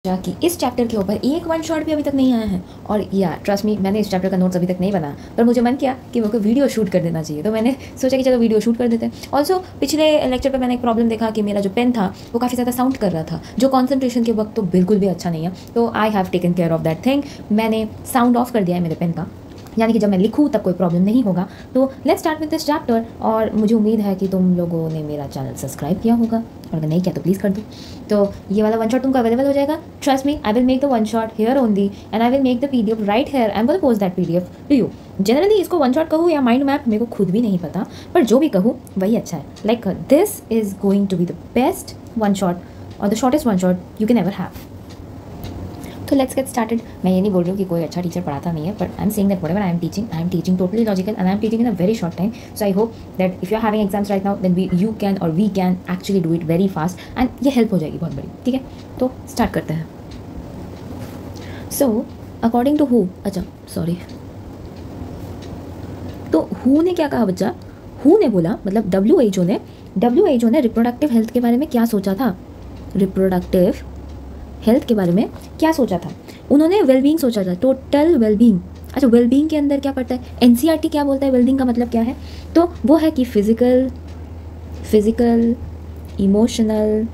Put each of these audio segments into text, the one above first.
कि इस चैप्टर के ऊपर एक वन शॉट भी अभी तक नहीं आया है। और या ट्रस्ट मी, मैंने इस चैप्टर का नोट्स अभी तक नहीं बना, पर मुझे मन किया कि मेरे को वीडियो शूट कर देना चाहिए, तो मैंने सोचा कि चलो वीडियो शूट कर देते हैं। ऑल्सो पिछले लेक्चर पर मैंने एक प्रॉब्लम देखा कि मेरा जो पेन था वो काफ़ी ज़्यादा साउंड कर रहा था, जो कॉन्सेंट्रेशन के वक्त तो बिल्कुल भी अच्छा नहीं है। तो I have taken care of that thing. मैंने साउंड ऑफ कर दिया है मेरे पेन का, यानी कि जब मैं लिखूँ तब कोई प्रॉब्लम नहीं होगा। तो let's start with this chapter. और मुझे उम्मीद है कि तुम लोगों ने मेरा चैनल सब्सक्राइब किया होगा, और अगर नहीं किया तो प्लीज़ कर दो। तो ये वाला वन शॉट तुमको अवेलेबल हो जाएगा। Trust me, I will make the one shot here only and I will make the PDF right here and will post that PDF to you. Generally इसको वन शॉट कहूँ या mind map मेरे को खुद भी नहीं पता, पर जो भी कहूँ वही अच्छा है। Like this is going to be the best one shot और the shortest one shot you can ever have. तो लेट्स गेट स्टार्टेड। मैं ये नहीं बोल रही हूँ कि कोई अच्छा टीचर पढ़ाता नहीं है, but I am saying that whatever I am teaching totally logical and I am teaching in a very short time. So I hope that if you are having exams right now then we can actually do it very fast and ये help हो जाएगी बहुत बड़ी। ठीक है, तो start करते हैं। सो अकॉर्डिंग टू हु, अच्छा सॉरी, तो हु ने क्या कहा बच्चा? हु ने बोला, मतलब WHO ने रिप्रोडक्टिव हेल्थ के बारे में क्या सोचा था? रिप्रोडक्टिव हेल्थ के बारे में क्या सोचा था? उन्होंने वेलबींग सोचा था, टोटल वेलबींग। अच्छा, वेलबींग के अंदर क्या पड़ता है? NCERT क्या बोलता है वेलबींग का मतलब क्या है? तो वो है कि physical, emotional,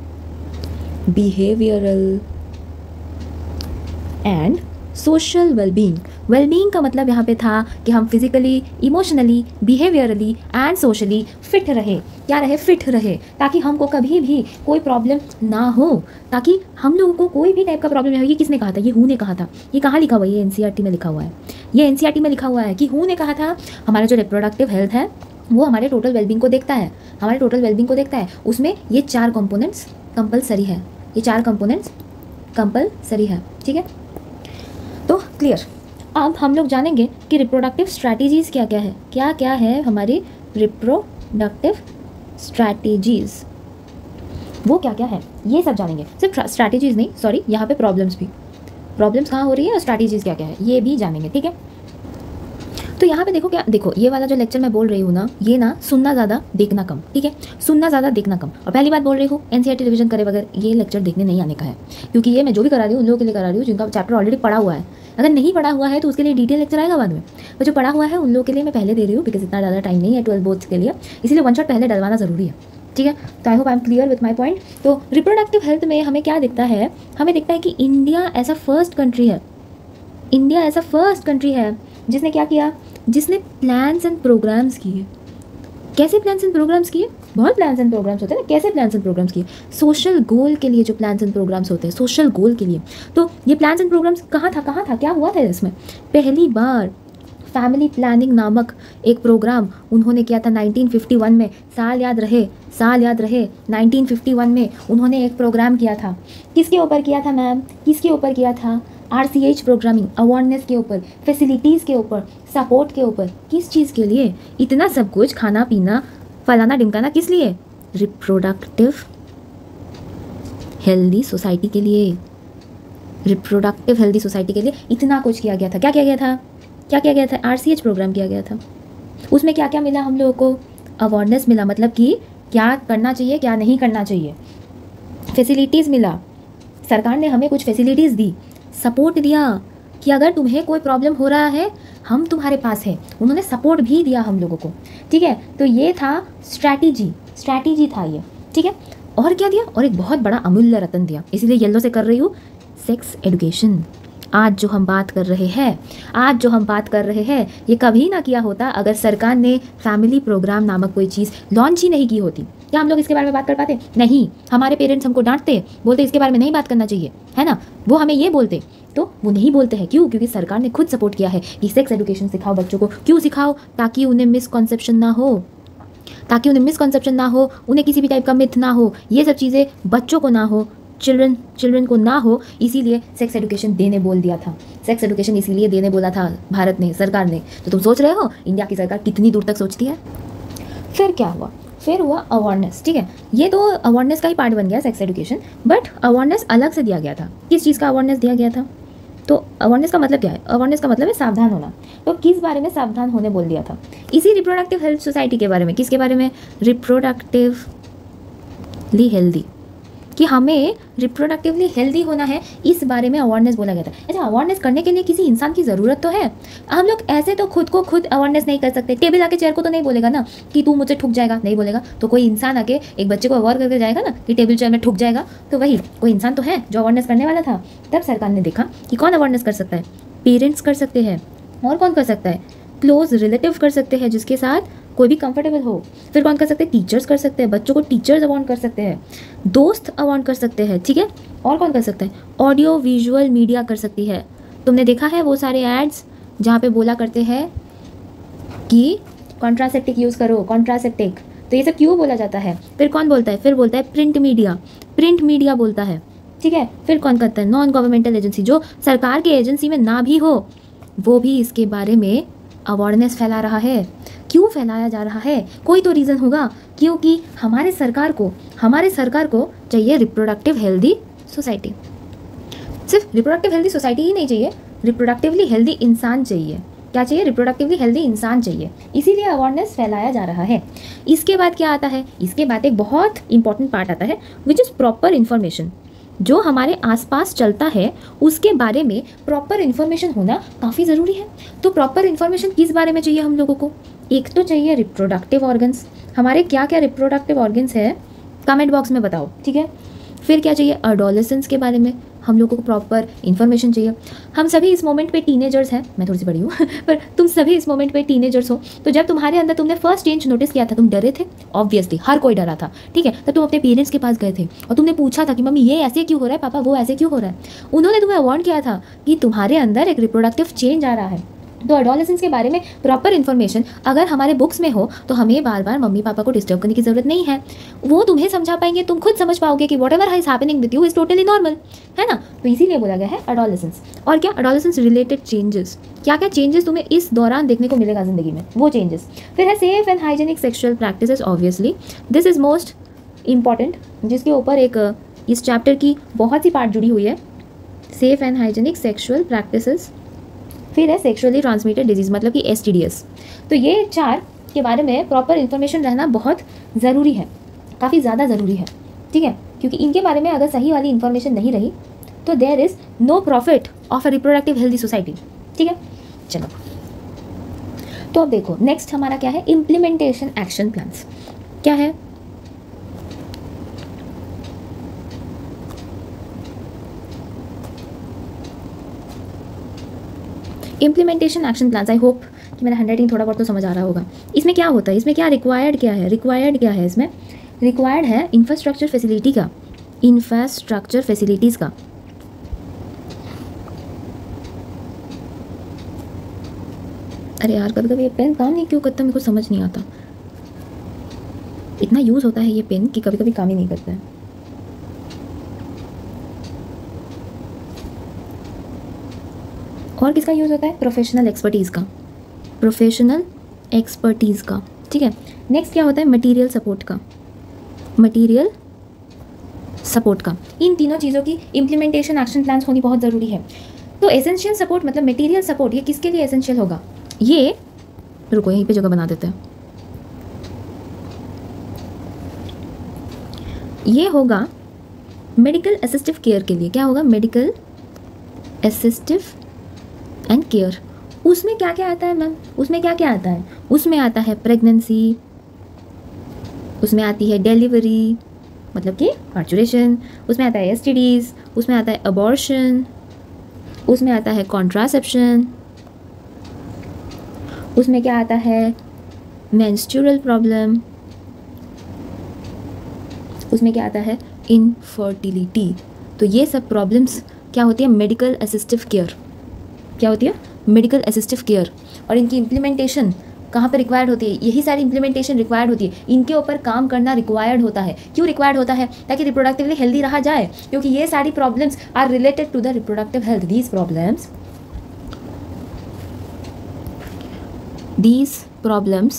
behavioural and social wellbeing. Wellbeing का मतलब यहाँ पे था कि हम physically, emotionally, behaviourally and socially fit रहे। क्या रहे? फिट रहे, ताकि हमको कभी भी कोई प्रॉब्लम ना हो, ताकि हम लोगों को कोई भी टाइप का प्रॉब्लम ना हो। ये किसने कहा था? ये हु ने कहा था। ये कहाँ लिखा हुआ है? ये NCERT में लिखा हुआ है। ये NCERT में लिखा हुआ है कि हु ने कहा था हमारा जो रिप्रोडक्टिव हेल्थ है वो हमारे टोटल वेलबींग को देखता है, हमारे टोटल वेलबींग को देखता है। उसमें ये 4 कंपोनेंट्स कंपलसरी है, ये 4 कंपोनेंट्स कंपलसरी है। ठीक है, तो क्लियर। अब हम लोग जानेंगे कि रिप्रोडक्टिव स्ट्रैटेजीज़ क्या क्या है। क्या क्या है हमारी रिप्रोडक्टिव स्ट्रैटेजीज़, वो क्या क्या है ये सब जानेंगे। सिर्फ स्ट्रैटेजीज़ नहीं, सॉरी, यहाँ पे प्रॉब्लम्स भी, प्रॉब्लम्स कहाँ हो रही है और स्ट्रैटेजीज़ क्या क्या है ये भी जानेंगे। ठीक है, तो यहाँ पे देखो, क्या देखो, ये वाला जो लेक्चर मैं बोल रही हूँ ना, ये ना सुनना ज़्यादा देखना कम। ठीक है, सुनना ज़्यादा देखना कम। और पहली बात बोल रही हूँ, NCERT रिवीजन करे बगैर ये लेक्चर देखने नहीं आने का है, क्योंकि ये मैं जो भी करा रही हूँ उन लोगों के लिए करा रही हूँ जिनका चैप्टर ऑलरेडी पढ़ा हुआ है। अगर नहीं पढ़ा हुआ है तो उसके लिए डिटेल लेक्चर आएगा बाद में, तो जो पढ़ा हुआ है उन लोगों के लिए मैं पहले दे रही हूँ, बिकॉज इतना ज़्यादा टाइम नहीं है 12 बोर्ड्स के लिए, इसलिए वन शॉट पहले डलवाना ज़रूरी है। ठीक है, तो I hope I am clear with my point. तो रिप्रोडक्टिव हेल्थ में हमें क्या दिखता है? हमें दिखता है कि इंडिया ऐसा फर्स्ट कंट्री है जिसने क्या किया? जिसने प्लान्स एंड प्रोग्राम्स किए। कैसे प्लान्स एंड प्रोग्राम्स किए? बहुत प्लान्स एंड प्रोग्राम्स होते हैं ना। कैसे प्लान्स एंड प्रोग्राम्स किए? सोशल गोल के लिए जो प्लान्स एंड प्रोग्राम्स होते हैं, सोशल गोल के लिए। तो ये प्लान्स एंड प्रोग्राम्स कहाँ था, क्या हुआ था इसमें? पहली बार फैमिली प्लानिंग नामक एक प्रोग्राम उन्होंने किया था 1951 में। साल याद रहे 1951 में उन्होंने एक प्रोग्राम किया था। किसके ऊपर किया था मैम? किसके ऊपर किया था? RCH प्रोग्रामिंग, अवेयरनेस के ऊपर, फैसिलिटीज़ के ऊपर, सपोर्ट के ऊपर। किस चीज़ के लिए इतना सब कुछ? खाना पीना फलाना ढिमकाना, किस लिए? रिप्रोडक्टिव हेल्दी सोसाइटी के लिए। रिप्रोडक्टिव हेल्दी सोसाइटी के लिए इतना कुछ किया गया था। क्या किया गया था? RCH प्रोग्राम किया गया था। उसमें क्या क्या मिला हम लोगों को? अवेयरनेस मिला, मतलब कि क्या करना चाहिए क्या नहीं करना चाहिए। फैसिलिटीज़ मिला, सरकार ने हमें कुछ फैसिलिटीज़ दी। सपोर्ट दिया कि अगर तुम्हें कोई प्रॉब्लम हो रहा है हम तुम्हारे पास है। उन्होंने सपोर्ट भी दिया हम लोगों को। ठीक है, तो ये था स्ट्रैटेजी था ये। ठीक है, और क्या दिया? और एक बहुत बड़ा अमूल्य रतन दिया, इसीलिए येलो से कर रही हूँ, सेक्स एजुकेशन। आज जो हम बात कर रहे हैं ये कभी ना किया होता अगर सरकार ने फैमिली प्रोग्राम नामक कोई चीज़ लॉन्च ही नहीं की होती। क्या हम लोग इसके बारे में बात कर पाते? नहीं। हमारे पेरेंट्स हमको डांटते, बोलते इसके बारे में नहीं बात करना चाहिए, है ना। वो हमें ये बोलते, तो वो नहीं बोलते हैं। क्यों? क्योंकि सरकार ने खुद सपोर्ट किया है कि सेक्स एजुकेशन सिखाओ बच्चों को। क्यों सिखाओ? ताकि उन्हें मिसकॉन्सेप्शन ना हो, उन्हें किसी भी टाइप का मिथ ना हो, ये सब चीज़ें बच्चों को ना हो, चिल्ड्रन को ना हो, इसीलिए सेक्स एजुकेशन देने बोल दिया था। सेक्स एजुकेशन इसीलिए देने बोला था भारत ने, सरकार ने। तो तुम सोच रहे हो इंडिया की सरकार कितनी दूर तक सोचती है। फिर क्या हुआ? फिर हुआ अवेयरनेस। ठीक है, ये तो अवेयरनेस का ही पार्ट बन गया सेक्स एजुकेशन, बट अवेयरनेस अलग से दिया गया था। किस चीज़ का अवेयरनेस दिया गया था? तो अवेयरनेस का मतलब क्या है? अवेयरनेस का मतलब है सावधान होना। तो किस बारे में सावधान होने बोल दिया था? इसी रिप्रोडक्टिव हेल्थ सोसाइटी के बारे में। किसके बारे में? Reproductively healthy. कि हमें रिप्रोडक्टिवली हेल्दी होना है, इस बारे में अवेयरनेस बोला गया था। अच्छा, अवेयरनेस करने के लिए किसी इंसान की ज़रूरत तो है। हम लोग ऐसे तो खुद को खुद अवेयरनेस नहीं कर सकते। टेबल आके चेयर को तो नहीं बोलेगा ना कि तू मुझसे ठुक जाएगा, नहीं बोलेगा। तो कोई इंसान आके एक बच्चे को अवेयर करके जाएगा ना कि टेबल चेयर में ठुक जाएगा, तो वही कोई इंसान तो है जो अवेयरनेस करने वाला था। तब सरकार ने देखा कि कौन अवेयरनेस कर सकता है, पेरेंट्स कर सकते हैं। और कौन कर सकता है, क्लोज रिलेटिव कर सकते हैं जिसके साथ कोई भी कंफर्टेबल हो। फिर कौन कर सकते हैं, टीचर्स कर सकते हैं, बच्चों को टीचर्स अवार्ड कर सकते हैं, दोस्त अवार्ड कर सकते हैं, ठीक है। और कौन कर सकता है, ऑडियो विजुअल मीडिया कर सकती है। तुमने देखा है वो सारे एड्स जहाँ पे बोला करते हैं कि कॉन्ट्रासेप्टिक यूज़ करो, कॉन्ट्रासेप्टिक, तो ये सब क्यों बोला जाता है। फिर कौन बोलता है, फिर बोलता है प्रिंट मीडिया बोलता है, ठीक है। फिर कौन करता है, नॉन गवर्नमेंटल एजेंसी, जो सरकार की एजेंसी में ना भी हो, वो भी इसके बारे में अवेयरनेस फैला रहा है। क्यों फैलाया जा रहा है, कोई तो रीज़न होगा। क्योंकि हमारे सरकार को चाहिए रिप्रोडक्टिव हेल्दी सोसाइटी। सिर्फ रिप्रोडक्टिव हेल्दी सोसाइटी ही नहीं चाहिए, रिप्रोडक्टिवली हेल्दी इंसान चाहिए। क्या चाहिए, रिप्रोडक्टिवली हेल्दी इंसान चाहिए। इसीलिए अवेयरनेस फैलाया जा रहा है। इसके बाद क्या आता है, इसके बाद एक बहुत इंपॉर्टेंट पार्ट आता है, विच इज़ प्रॉपर इन्फॉर्मेशन। जो हमारे आसपास चलता है उसके बारे में प्रॉपर इन्फॉर्मेशन होना काफ़ी ज़रूरी है। तो प्रॉपर इन्फॉर्मेशन किस बारे में चाहिए हम लोगों को, एक तो चाहिए रिप्रोडक्टिव ऑर्गन्स, हमारे क्या क्या रिप्रोडक्टिव ऑर्गन्स है कमेंट बॉक्स में बताओ, ठीक है। फिर क्या चाहिए, एडोलेसेंस के बारे में हम लोगों को प्रॉपर इन्फॉर्मेशन चाहिए। हम सभी इस मोमेंट पे टीनेजर्स हैं, मैं थोड़ी सी बड़ी हूँ पर तुम सभी इस मोमेंट पे टीनेजर्स हो। तो जब तुम्हारे अंदर तुमने फर्स्ट चेंज नोटिस किया था, तुम डरे थे, ऑब्वियसली हर कोई डरा था, ठीक है। तब तुम अपने पेरेंट्स के पास गए थे और तुमने पूछा था कि मम्मी ये ऐसे क्यों हो रहा है, पापा वो ऐसे क्यों हो रहा है। उन्होंने तुम्हें वार्न किया था कि तुम्हारे अंदर एक रिप्रोडक्टिव चेंज आ रहा है। तो एडोलेसेंस के बारे में प्रॉपर इन्फॉर्मेशन अगर हमारे बुक्स में हो तो हमें बार बार मम्मी पापा को डिस्टर्ब करने की ज़रूरत नहीं है। वो तुम्हें समझा पाएंगे, तुम खुद समझ पाओगे कि whatever is happening with you is totally normal, है ना। तो इसीलिए बोला गया है एडोलेसेंस। और क्या, एडोलेसेंस रिलेटेड चेंजेस, क्या क्या चेंजेस तुम्हें इस दौरान देखने को मिलेगा ज़िंदगी में, वो चेंजेस। फिर है safe and hygienic sexual practices, obviously this is most important, जिसके ऊपर एक इस चैप्टर की बहुत सी पार्ट जुड़ी हुई है, safe and hygienic sexual practices. फिर है सेक्सुअली ट्रांसमिटेड डिजीज़, मतलब कि STDs। तो ये 4 के बारे में प्रॉपर इन्फॉर्मेशन रहना बहुत ज़रूरी है, काफ़ी ज़्यादा ज़रूरी है, ठीक है। क्योंकि इनके बारे में अगर सही वाली इन्फॉर्मेशन नहीं रही तो there is no profit of a reproductive healthy society, ठीक है। चलो, तो अब देखो नेक्स्ट हमारा क्या है, इम्प्लीमेंटेशन एक्शन प्लान्स। क्या है, implementation action plans. I hope कि मेरा हैंडराइटिंग थोड़ा बहुत तो समझ आ रहा होगा। इसमें क्या होता है, इसमें क्या रिक्वायर्ड क्या है, इसमें रिक्वायर्ड है इंफ्रास्ट्रक्चर फैसिलिटी का, इंफ्रास्ट्रक्चर फैसिलिटीज़ का। अरे यार, कभी कभी ये पेन काम नहीं क्यों करता, मेरे को समझ नहीं आता। इतना यूज़ होता है ये पेन कि कभी कभी काम ही नहीं करता है। और किसका यूज़ होता है, प्रोफेशनल एक्सपर्टीज़ का, ठीक है। नेक्स्ट क्या होता है, मटेरियल सपोर्ट का। इन तीनों चीज़ों की इम्प्लीमेंटेशन एक्शन प्लान्स होनी बहुत ज़रूरी है। तो एसेंशियल सपोर्ट मतलब मटेरियल सपोर्ट, ये किसके लिए एसेंशियल होगा, ये रुको यहीं पे जगह बना देते हैं। ये होगा मेडिकल असिस्टिव केयर के लिए। क्या होगा, मेडिकल असिस्टिव एंड केयर। उसमें क्या क्या आता है मैम, उसमें क्या क्या आता है, उसमें आता है प्रेगनेंसी, उसमें आती है डिलीवरी मतलब कि पार्चुरेशन, उसमें आता है STDs, उसमें आता है अबॉर्शन, उसमें आता है कॉन्ट्रासेप्शन, उसमें क्या आता है मेंस्ट्रुअल प्रॉब्लम, उसमें क्या आता है इनफर्टिलिटी। तो ये सब प्रॉब्लम्स क्या होती है, मेडिकल असिस्टिव केयर, क्या होती है, मेडिकल असिस्टिव केयर। और इनकी इम्प्लीमेंटेशन कहाँ पर रिक्वायर्ड होती है, यही सारी इम्प्लीमेंटेशन रिक्वायर्ड होती है, इनके ऊपर काम करना रिक्वायर्ड होता है। क्यों रिक्वायर्ड होता है, ताकि रिप्रोडक्टिवली हेल्दी रहा जाए, क्योंकि ये सारी problems are related to the reproductive health. these problems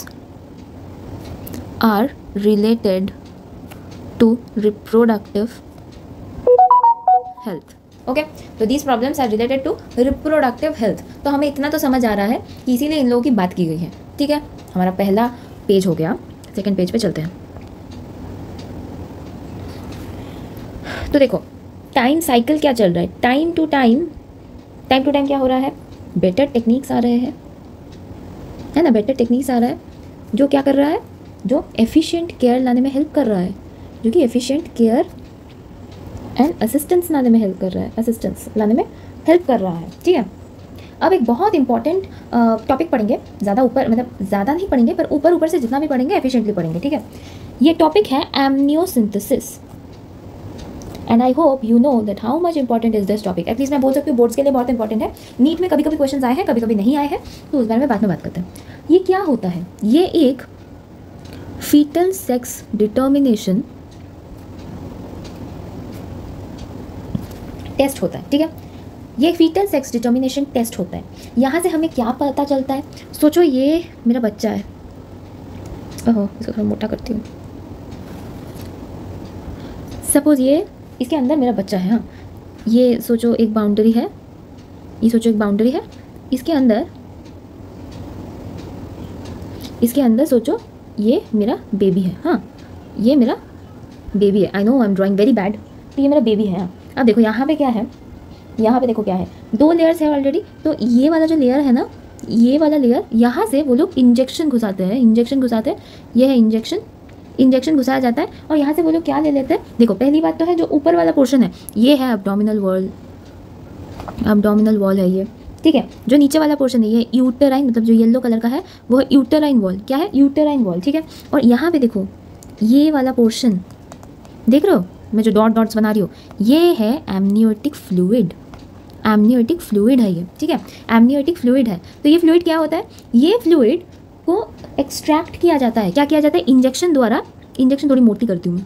are related to reproductive health। Okay, तो these problems are related to reproductive health. तो हमें इतना तो समझ आ रहा है कि इसीलिए इन लोगों की बात की गई है, ठीक है। हमारा पहला पेज हो गया, सेकंड पेज पे चलते हैं। तो देखो टाइम साइकिल क्या चल रहा है, टाइम टू टाइम क्या हो रहा है, बेटर टेक्निक्स आ रहे हैं, है ना, बेटर टेक्निक्स आ रहा है जो क्या कर रहा है, जो एफिशिएंट केयर लाने में हेल्प कर रहा है, जो कि एफिशिएंट केयर एंड असिस्टेंस लाने में हेल्प कर रहा है, असिस्टेंस लाने में हेल्प कर रहा है। ठीक है, अब एक बहुत इंपॉर्टेंट टॉपिक पढ़ेंगे, ज़्यादा ऊपर मतलब ज़्यादा नहीं पढ़ेंगे पर ऊपर ऊपर से जितना भी पढ़ेंगे एफिशिएंटली पढ़ेंगे। ठीक है, ये टॉपिक है amniocentesis and I hope you know that how much important is this topic. At least मैं बोल सकती हूँ बोर्ड्स के लिए बहुत इंपॉर्टेंट है, नीट में कभी कभी क्वेश्चन आए हैं, कभी कभी नहीं आए हैं, तो उस बारे में बाद में बात करते हैं। ये क्या होता है, ये एक फीटल सेक्स डिटर्मिनेशन टेस्ट होता है। ठीक है, ये फीटल सेक्स डिटर्मिनेशन टेस्ट होता है। यहाँ से हमें क्या पता चलता है, सोचो ये मेरा बच्चा है, ओहो इसको थोड़ा मोटा करती हूँ, सपोज ये इसके अंदर मेरा बच्चा है। हाँ, ये सोचो एक बाउंड्री है, ये सोचो एक बाउंड्री है, इसके अंदर सोचो ये मेरा बेबी है। हाँ, ये मेरा बेबी है, I know I am drawing very bad, तो ये मेरा बेबी है। हाँ, अब देखो यहाँ पे क्या है, यहाँ पे देखो क्या है, 2 लेयर्स है ऑलरेडी, तो ये वाला जो लेयर है ना, ये वाला लेयर, यहाँ से वो लोग इंजेक्शन घुसाते हैं, ये है इंजेक्शन घुसाया जाता है, और यहाँ से वो लोग क्या ले लेते हैं, देखो पहली बात तो है जो ऊपर वाला पोर्शन है ये है एब्डोमिनल वॉल है ये। ठीक है, जो नीचे वाला पोर्शन है ये यूटेराइन, मतलब जो येलो कलर का है वो है यूटेराइन वॉल। क्या है, यूटेराइन वॉल। ठीक है, और यहाँ पे देखो ये वाला पोर्शन देख रहे हो, मैं जो डॉट्स बना रही हूँ, ये है एमनियोटिक फ्लूइड है ये। ठीक है, एमनियोटिक फ्लूइड है। तो ये फ्लूइड क्या होता है, ये फ्लूइड को एक्सट्रैक्ट किया जाता है, क्या किया जाता है, इंजेक्शन द्वारा। इंजेक्शन थोड़ी मोटी करती हूँ मैं,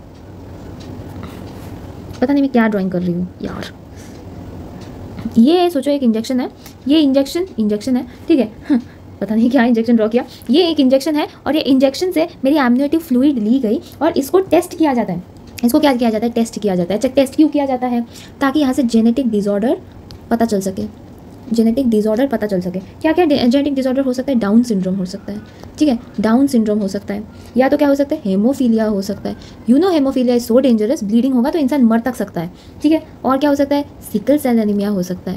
पता नहीं मैं क्या ड्राइंग कर रही हूँ यार। ये सोचो एक इंजेक्शन है, ये इंजेक्शन है। ठीक है पता नहीं क्या इंजेक्शन ड्रॉ किया, ये एक इंजेक्शन है, और ये इंजेक्शन से मेरी एमनियोटिक फ्लूइड ली गई और इसको टेस्ट किया जाता है। इसको क्या किया जाता है, टेस्ट किया जाता है। अच्छा, टेस्ट क्यों किया जाता है, ताकि यहाँ से जेनेटिक डिसऑर्डर पता चल सके। क्या क्या जेनेटिक डिसऑर्डर हो सकता है, डाउन सिंड्रोम हो सकता है। ठीक है, डाउन सिंड्रोम हो सकता है, या तो क्या हो सकता है, हेमोफीलिया हो सकता है। You know haemophilia is so dangerous, bleeding होगा तो इंसान मर तक सकता है। ठीक है, और क्या हो सकता है, सिकल सेल एनीमिया हो सकता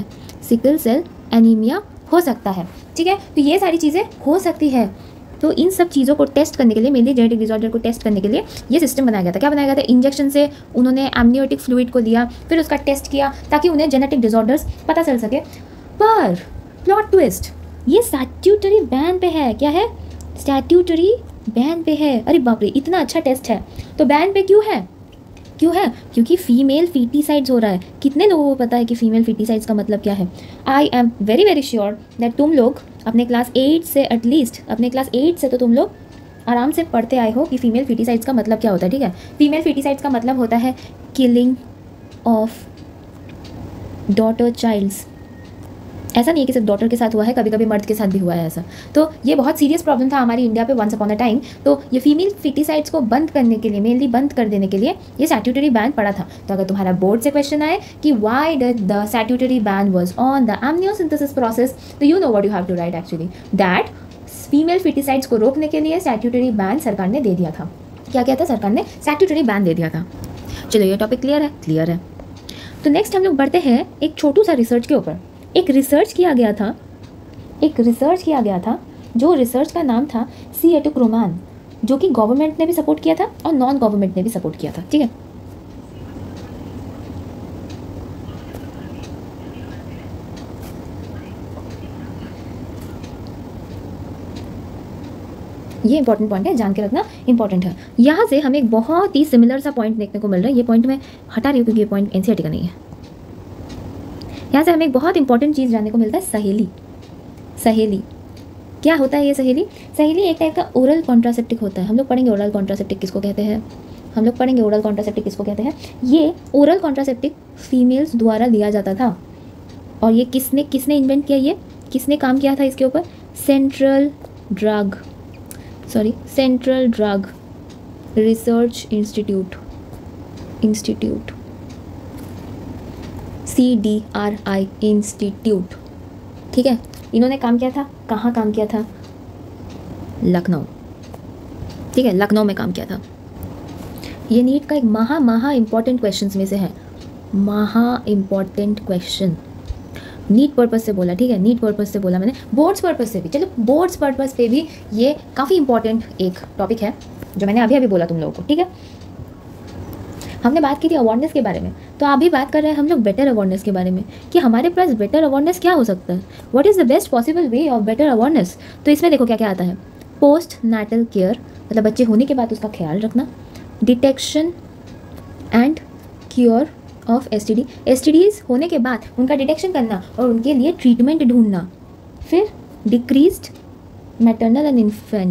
है। ठीक है, तो ये सारी चीज़ें हो सकती है। तो इन सब चीज़ों को टेस्ट करने के लिए, मेनली जेनेटिक डिसऑर्डर को टेस्ट करने के लिए ये सिस्टम बनाया गया था। क्या बनाया गया था, इंजेक्शन से उन्होंने एमनियोटिक फ्लूइड को लिया, फिर उसका टेस्ट किया ताकि उन्हें जेनेटिक डिसऑर्डर्स पता चल सके। पर प्लॉट ट्विस्ट, ये स्टैट्यूटरी बैन पे है। क्या है, स्टैट्यूटरी बैन पे है। अरे बाप रे, इतना अच्छा टेस्ट है तो बैन पे क्यों है, क्योंकि फीमेल फीटिसाइड्स हो रहा है। कितने लोगों को पता है कि फीमेल फीटिसाइड्स का मतलब क्या है। I am very sure that तुम लोग अपने क्लास 8 से, एटलीस्ट अपने क्लास 8 से तो तुम लोग आराम से पढ़ते आए हो कि फीमेल फीटिसाइड्स का मतलब क्या होता है। ठीक है, फीमेल फीटिसाइड्स का मतलब होता है किलिंग ऑफ डॉटर चाइल्ड्स। ऐसा नहीं है कि सिर्फ डॉटर के साथ हुआ है, कभी कभी मर्द के साथ भी हुआ है ऐसा। तो ये बहुत सीरियस प्रॉब्लम था हमारी इंडिया पे वंस अपॉन अ टाइम। तो ये फीमेल फीटिसाइड्स को बंद करने के लिए, मेनली बंद कर देने के लिए ये स्टैट्यूटरी बैन पड़ा था। तो अगर तुम्हारा बोर्ड से क्वेश्चन आए कि why did the statutory ban was on the amniocentesis process, तो you know what you have to write actually, that female foeticides को रोकने के लिए स्टैट्यूटरी बैन सरकार ने दे दिया था। क्या किया था, सरकार ने स्टैट्यूटरी बैन दे दिया था। चलो ये टॉपिक क्लियर है। तो नेक्स्ट हम लोग बढ़ते हैं एक छोटू सा रिसर्च के ऊपर। एक रिसर्च किया गया था जो रिसर्च का नाम था सिएटोक्रोमैन, जो कि गवर्नमेंट ने भी सपोर्ट किया था और नॉन गवर्नमेंट ने भी सपोर्ट किया था। ठीक है, ये इंपॉर्टेंट पॉइंट है, जान के रखना इंपॉर्टेंट है। यहाँ से हमें एक बहुत ही सिमिलर सा पॉइंट देखने को मिल रहा है। ये पॉइंट मैं हटा रही हूँ क्योंकि ये पॉइंट एनसीईआरटी का नहीं है। यहाँ से हमें एक बहुत इंपॉर्टेंट चीज़ जानने को मिलता है, सहेली। क्या होता है ये सहेली एक टाइप का ओरल कॉन्ट्रासेप्टिक होता है। हम लोग पढ़ेंगे ओरल कॉन्ट्रासेप्टिक किसको कहते हैं। ये ओरल कॉन्ट्रासेप्टिक फीमेल्स द्वारा लिया जाता था। और ये किसने इन्वेंट किया, ये किसने काम किया था इसके ऊपर, central drug research institute CDRI institute. ठीक है, इन्होंने काम किया था, कहाँ काम किया था, लखनऊ। ठीक है, लखनऊ में काम किया था। ये नीट का एक महा इम्पॉर्टेंट क्वेश्चन में से है, महा इम्पॉर्टेंट क्वेश्चन। नीट पर्पस से बोला, ठीक है, नीट पर्पस से बोला मैंने, बोर्ड्स पर्पस से भी, चलो बोर्ड्स पर्पस पे भी ये काफ़ी इंपॉर्टेंट एक टॉपिक है जो मैंने अभी बोला तुम लोगों को, ठीक है। हमने बात की थी अवेयरनेस के बारे में, तो अभी बात कर रहे हैं हम लोग बेटर अवेयरनेस के बारे में कि हमारे पास बेटर अवेयरनेस क्या हो सकता है, what is the best possible way of better awareness. तो इसमें देखो क्या क्या आता है, पोस्ट नाटल केयर, मतलब बच्चे होने के बाद उसका ख्याल रखना, detection and cure of STD, STDs होने के बाद उनका डिटेक्शन करना और उनके लिए ट्रीटमेंट ढूंढना, फिर डिक्रीज्ड मैटरनल एंड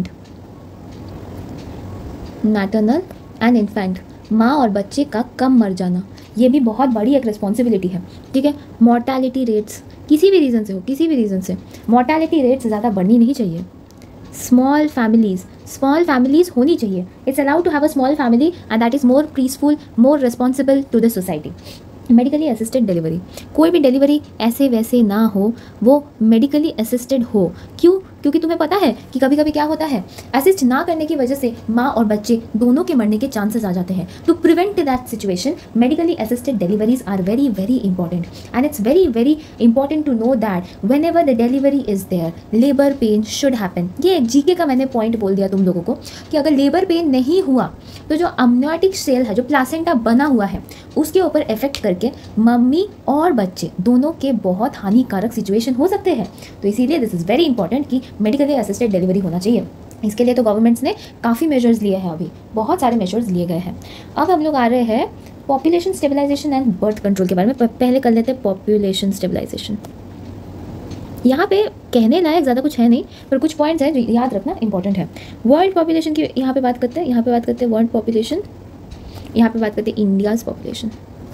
इन्फेंट, माँ और बच्चे का कम मर जाना, ये भी बहुत बड़ी एक रिस्पॉन्सिबिलिटी है, ठीक है। मॉर्टैलिटी रेट्स, किसी भी रीज़न से हो, किसी भी रीज़न से मॉर्टैलिटी रेट्स ज़्यादा बढ़नी नहीं चाहिए। स्मॉल फैमिलीज़ होनी चाहिए, it's allowed to have a small family and that is more peaceful, more responsible to the society. Medically assisted delivery, कोई भी डिलीवरी ऐसे वैसे ना हो, वो मेडिकली असिस्टेड हो। क्यों? क्योंकि तुम्हें पता है कि कभी कभी क्या होता है, असिस्ट ना करने की वजह से माँ और बच्चे दोनों के मरने के चांसेस आ जाते हैं। To prevent that situation medically assisted deliveries are very very important and it's very very important to know that whenever the delivery is there labour pain should happen. ये एक जीके का मैंने point बोल दिया तुम लोगों को कि अगर लेबर पेन नहीं हुआ तो जो अम्नियोटिक सेल है, जो प्लासेंटा बना हुआ है, उसके ऊपर इफेक्ट करके मम्मी और बच्चे दोनों के बहुत हानिकारक सिचुएशन हो सकते हैं। तो इसीलिए दिस इज़ वेरी इंपॉर्टेंट कि मेडिकली असिस्टेड डिलीवरी होना चाहिए। इसके लिए तो गवर्नमेंट्स ने काफ़ी मेजर्स लिए हैं, अभी बहुत सारे मेजर्स लिए गए हैं। अब हम लोग आ रहे हैं population stabilisation and birth control के बारे में। पहले कर लेते हैं पॉपुलेशन स्टेबलाइजेशन। यहाँ पे कहने लायक ज़्यादा कुछ है नहीं, पर कुछ पॉइंट्स हैं जो याद रखना इंपॉर्टेंट है। वर्ल्ड पॉपुलेशन की यहाँ पे बात करते हैं, यहाँ पे बात करते हैं वर्ल्ड पॉपुलेशन, यहाँ पे बात करते हैं इंडियाज़ पॉपुलेशन।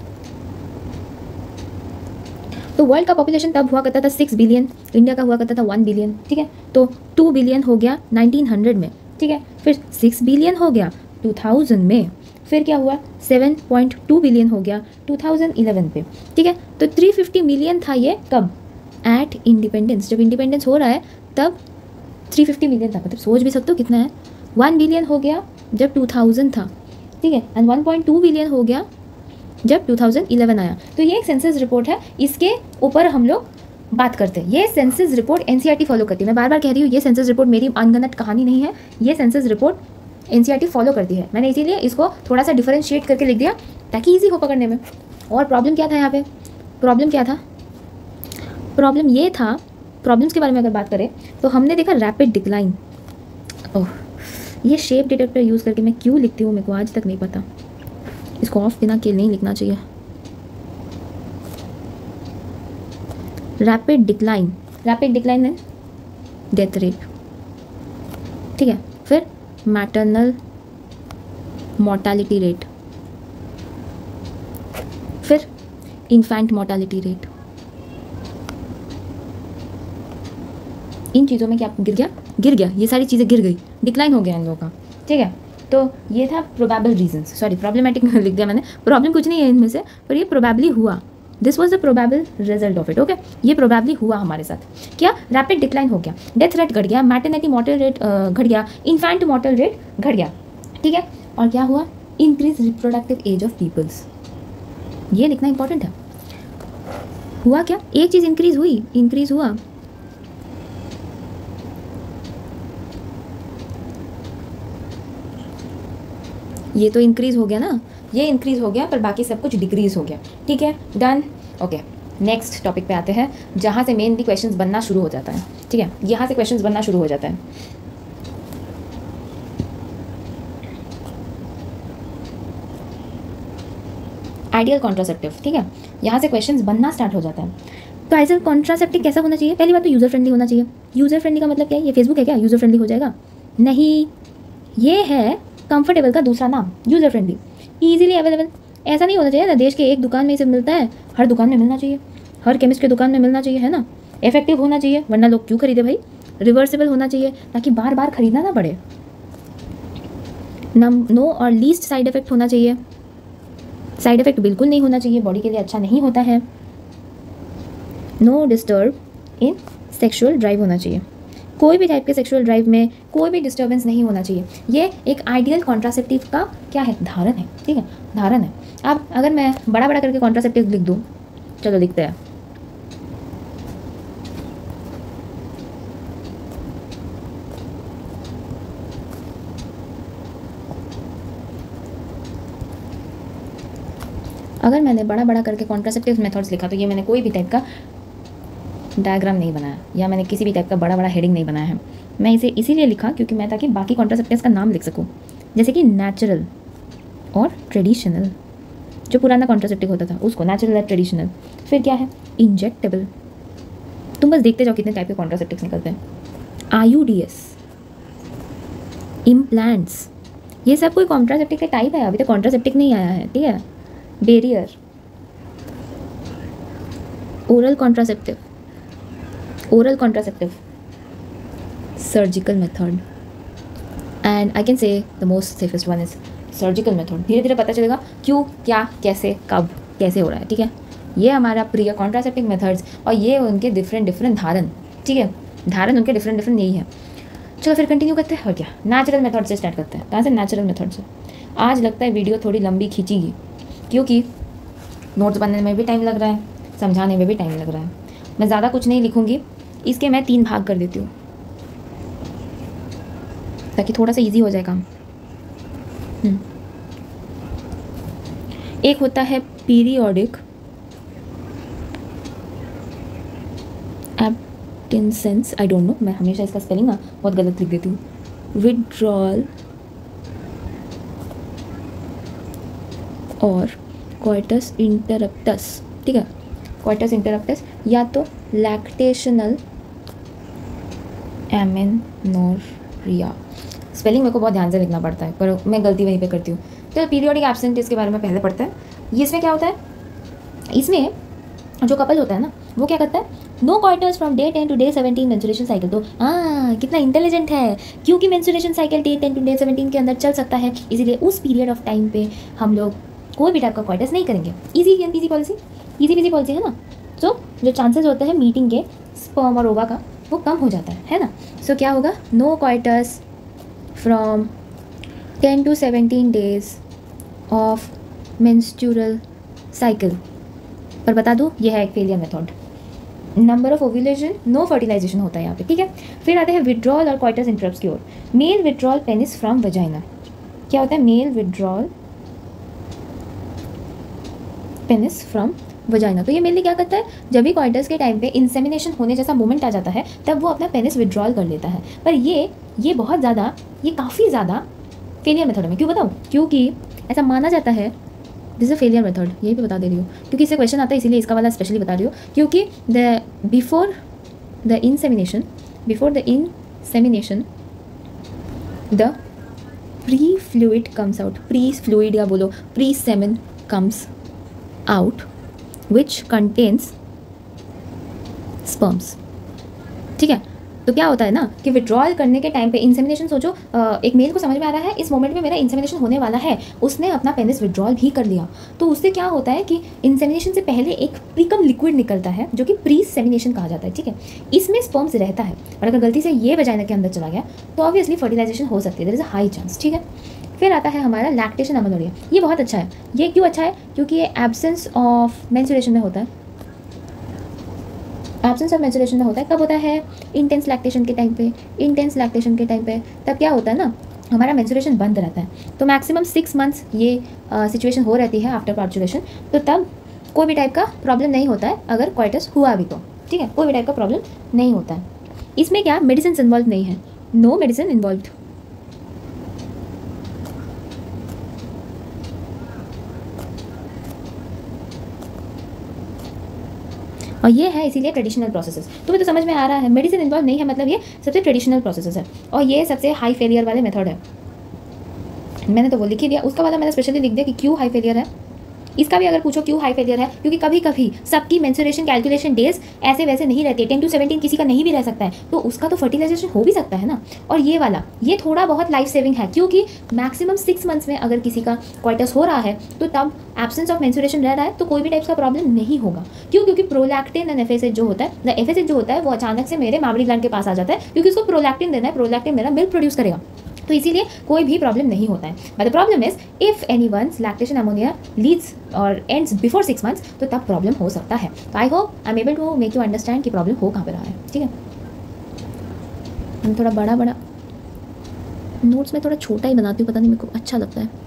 तो वर्ल्ड का पॉपुलेशन तब हुआ करता था 6 बिलियन, इंडिया का हुआ करता था 1 बिलियन, ठीक है। तो 2 बिलियन हो गया 1900 में, ठीक है। फिर 6 बिलियन हो गया 2000 में, फिर क्या हुआ 7.2 बिलियन हो गया 2011 पे, ठीक है। तो 350 मिलियन था ये कब, एट इंडिपेंडेंस, जब इंडिपेंडेंस हो रहा है तब 350 मिलियन था, मतलब सोच भी सकते हो कितना है। 1 बिलियन हो गया जब 2000 था, ठीक है, एंड 1.2 बिलियन हो गया जब 2011 आया। तो ये एक सेंसस रिपोर्ट है, इसके ऊपर हम लोग बात करते हैं। ये सेंसस रिपोर्ट एनसीईआरटी फॉलो करती है। मैं बार बार कह रही हूँ, ये सेंसस रिपोर्ट मेरी अनगनत कहानी नहीं है, ये सेंसस रिपोर्ट एनसीईआरटी फॉलो करती है। मैंने इसीलिए इसको थोड़ा सा डिफरेंशिएट करके लिख दिया ताकि ईजी हो पकड़ने में। और प्रॉब्लम क्या था यहाँ पे, प्रॉब्लम क्या था, प्रॉब्लम ये था, प्रॉब्लम्स के बारे में अगर बात करें तो हमने देखा रैपिड डिक्लाइन। ओह, ये शेप डिटेक्टर यूज़ करके मैं क्यों लिखती हूँ मेरे को आज तक नहीं पता, इसको ऑफ बिना के नहीं लिखना चाहिए। रैपिड डिक्लाइन है डेथ रेट, ठीक है। फिर मैटरनल मोर्टालिटी रेट, फिर इन्फेंट मोर्टालिटी रेट। इन चीज़ों में क्या गिर गया, ये सारी चीज़ें गिर गई, डिक्लाइन हो गया इन लोगों का, ठीक है। तो ये था प्रोबेबल रीजंस, सॉरी प्रॉब्लमेटिक लिख दिया मैंने, प्रॉब्लम कुछ नहीं है इनमें से, पर ये प्रोबेबली हुआ, this was the probable result of it, okay. ये प्रोबेबली हुआ हमारे साथ, क्या रैपिड डिक्लाइन हो गया, डेथ रेट घट गया, मैटरनिटी मॉर्टल रेट घट गया, इन्फेंट मॉर्टल रेट घट गया, ठीक है। और क्या हुआ, increase reproductive age of peoples, ये लिखना इंपॉर्टेंट है। हुआ क्या, एक चीज़ इंक्रीज हुआ, ये तो इंक्रीज़ हो गया ना, ये इंक्रीज़ हो गया, पर बाकी सब कुछ डिक्रीज़ हो गया, ठीक है, डन, ओके। नेक्स्ट टॉपिक पे आते हैं, जहाँ से मेनली क्वेश्चंस बनना शुरू हो जाता है, ठीक है, यहाँ से क्वेश्चंस बनना शुरू हो जाता है। आइडियल कॉन्ट्रासेप्टिव, ठीक है, यहाँ से क्वेश्चंस बनना स्टार्ट हो जाता है। तो आइडियल कॉन्ट्रासेप्टिव कैसा होना चाहिए, पहली बात तो यूज़र फ्रेंडली होना चाहिए। यूज़र फ्रेंडली का मतलब क्या है, ये फेसबुक है क्या, यूज़र फ्रेंडली हो जाएगा, नहीं, ये है कंफर्टेबल का दूसरा नाम, यूज़र फ्रेंडली। ईजिली अवेलेबल, ऐसा नहीं होना चाहिए ना देश के एक दुकान में इसे मिलता है, हर दुकान में मिलना चाहिए, हर केमिस्ट के दुकान में मिलना चाहिए, है ना। इफेक्टिव होना चाहिए, वरना लोग क्यों खरीदे भाई। रिवर्सिबल होना चाहिए ताकि बार बार खरीदना ना पड़े। नो और लीस्ट साइड इफेक्ट होना चाहिए, साइड इफेक्ट बिल्कुल नहीं होना चाहिए, बॉडी के लिए अच्छा नहीं होता है। No disturb in sexual drive होना चाहिए, कोई भी टाइप के सेक्सुअल ड्राइव में कोई भी डिस्टर्बेंस नहीं होना चाहिए। ये एक आइडियल कॉन्ट्रासेप्टिव का क्या है, धारण है, ठीक है, धारण है। अब अगर मैं बड़ा बड़ा करके कॉन्ट्रासेप्टिव लिख दूँ, चलो लिखते हैं। अगर मैंने बड़ा बड़ा करके कॉन्ट्रासेप्टिव मेथड्स लिखा तो ये मैंने कोई भी टाइप का डायग्राम नहीं बनाया या मैंने किसी भी टाइप का बड़ा बड़ा हेडिंग नहीं बनाया है। मैं इसे इसीलिए लिखा क्योंकि मैं ताकि बाकी कॉन्ट्रासेप्टिव्स का नाम लिख सकूं, जैसे कि नेचुरल और ट्रेडिशनल। जो पुराना कॉन्ट्रासेप्टिव होता था उसको नेचुरल और ट्रेडिशनल। फिर क्या है, इंजेक्टेबल। तुम बस देखते जाओ कितने टाइप के कॉन्ट्रासेप्टिव्स निकलते हैं। IUDs, इम्प्लांट्स, ये सब कोई कॉन्ट्रासेप्टिव के टाइप है, अभी तक कॉन्ट्रासेप्टिव नहीं आया है, ठीक है। Barrier, oral contraceptive, oral contraceptive, surgical method, and I can say the most safest one is surgical method। धीरे धीरे पता चलेगा क्यों, क्या, कैसे, कब, कैसे हो रहा है, ठीक है। ये हमारा प्रिय कॉन्ट्रासेप्टिव मेथड्स और ये उनके डिफरेंट डिफरेंट धारण, ठीक है, धारण उनके डिफरेंट डिफरेंट यही है। चलो फिर कंटिन्यू करते हैं और क्या, नेचुरल मेथड से स्टार्ट करते हैं। कहाँ से, नेचुरल मेथड से। आज लगता है वीडियो थोड़ी लंबी खींचेगी क्योंकि नोट्स बनने में भी टाइम लग रहा है, समझाने में भी टाइम लग रहा है। मैं ज़्यादा कुछ नहीं लिखूँगी, इसके मैं 3 भाग कर देती हूँ ताकि थोड़ा सा इजी हो जाए काम। एक होता है periodic abstinence, I don't know, मैं हमेशा इसका स्पेलिंग ना बहुत गलत लिख देती हूँ। विड्रॉल और कोइटस इंटरप्टस, ठीक है, कोइटस इंटरप्टस या तो लैक्टेशनल एमेनोरिया। स्पेलिंग मेरे को बहुत ध्यान से लिखना पड़ता है पर मैं गलती वहीं पे करती हूँ। तो पीरियोडिक एब्सेंट के बारे में पहले पढ़ते हैं। ये इसमें क्या होता है, इसमें जो कपल होता है ना वो क्या करता है, no coitus from day 10 to day 17 menstruation cycle. तो कितना इंटेलिजेंट है, क्योंकि menstruation cycle day 10 to day 17 के अंदर चल सकता है, इसीलिए उस पीरियड ऑफ टाइम पे हम लोग कोई भी टाइप का क्वार्टर्स नहीं करेंगे। Easy policy, easy peasy policy है ना। तो जो चांसेस होते हैं मीटिंग के स्पर्म और ओवा का वो कम हो जाता है ना। सो क्या होगा, no coitus from 10 to 17 days of menstrual cycle. पर बता दूँ ये है एक failure method. Number of ovulation, no fertilisation होता है यहाँ पे, ठीक है। फिर आते हैं विड्रॉल और क्वार्टर्स इंटरप्ट्स की ओर। Male withdrawal penis from vagina. क्या होता है, male withdrawal penis from vagina. तो ये मेनली क्या करता है, जब भी क्वार्टर्स के टाइम पे इंसेमिनेशन होने जैसा मोमेंट आ जाता है तब वो अपना पेनिस विड्रॉल कर लेता है। पर ये बहुत ज़्यादा, ये काफ़ी ज़्यादा फेलियर मेथड है। क्यों बताऊँ, क्योंकि ऐसा माना जाता है, this is a failure method, यही पे बता दे रही हूँ क्योंकि इससे क्वेश्चन आता है, इसीलिए इसका वाला स्पेशली बता रही हूँ। क्योंकि before the insemination the pre fluid comes out, pre fluid या बोलो pre semen comes out which contains sperms, ठीक है। तो क्या होता है ना कि विड्रॉल करने के टाइम पे इंसेमिनेशन, सोचो एक मेल को समझ में आ रहा है इस मोमेंट में मेरा इंसेमिनेशन होने वाला है, उसने अपना पेनिस विड्रॉल भी कर लिया। तो उससे क्या होता है कि इंसेमिनेशन से पहले एक प्रीकम लिक्विड निकलता है जो कि प्री सेमिनेशन कहा जाता है, ठीक है। इसमें स्पर्म्स रहता है और अगर गलती से ये वजाइना के अंदर चला गया तो ऑब्वियसली फर्टिलाइजेशन हो सकती है, there is a high chance, ठीक है। फिर आता है हमारा लैक्टेशन एमेनोरिया। ये बहुत अच्छा है। ये क्यों अच्छा है, क्योंकि ये एब्सेंस ऑफ मेंस्ट्रुएशन में होता है। एब्सेंस ऑफ मेंस्ट्रुएशन में होता है, कब होता है, इंटेंस लैक्टेशन के टाइम पे। इंटेंस लैक्टेशन के टाइम पे तब क्या होता है ना, हमारा मेंस्ट्रुएशन बंद रहता है। तो मैक्सिमम 6 months ये सिचुएशन हो रहती है आफ्टर पार्चुलेशन। तो तब कोई भी टाइप का प्रॉब्लम नहीं होता है अगर क्वाइटस हुआ भी तो, ठीक है, कोई भी टाइप का प्रॉब्लम नहीं होता है। इसमें क्या मेडिसिन इन्वॉल्व नहीं है, नो मेडिसिन इन्वॉल्व। और ये है इसीलिए ट्रेडिशनल प्रोसेसेस। तुम्हें तो समझ में आ रहा है, मेडिसिन इन्वॉल्व नहीं है मतलब ये सबसे ट्रेडिशनल प्रोसेसेस है और ये सबसे हाई फेलियर वाले मेथड है। मैंने तो वो लिख ही दिया, उसका वाला मैंने स्पेशली लिख दिया कि क्यों हाई फेलियर है। इसका भी अगर पूछो क्यों हाई फेलियर है, क्योंकि कभी कभी सबकी मेंस्ट्रुएशन कैलकुलेशन डेज ऐसे वैसे नहीं रहती है, 10 to 17 किसी का नहीं भी रह सकता है, तो उसका तो फर्टिलाइजेशन हो भी सकता है ना। और ये वाला ये थोड़ा बहुत लाइफ सेविंग है, क्योंकि मैक्सिमम 6 मंथ्स में अगर किसी का क्वाइटस हो रहा है तो तब एब्सेंस ऑफ मेंस्ट्रुएशन रह रहा है तो कोई भी टाइप्स का प्रॉब्लम नहीं होगा। क्यों? क्योंकि प्रोलैक्टिन एंड एफएसएच जो होता है, द एफएसएच जो होता है वो अचानक से मेरे मामरी ग्लैंड के पास आ जाता है, क्योंकि उसको प्रोलैक्टिन देना है, प्रोलैक्टिन मेरा मिल्क प्रोड्यूस करेगा, तो इसीलिए कोई भी प्रॉब्लम नहीं होता है। But the problem is if anyone's lactation amenorrhoea leads और एंड्स बिफोर 6 मंथ्स, तो तब प्रॉब्लम हो सकता है। तो I hope I am able to make you understand कि प्रॉब्लम हो कहाँ पे रहा है। ठीक है, मैं थोड़ा बड़ा नोट्स में थोड़ा छोटा ही बनाती हूँ, पता नहीं मेरे को अच्छा लगता है।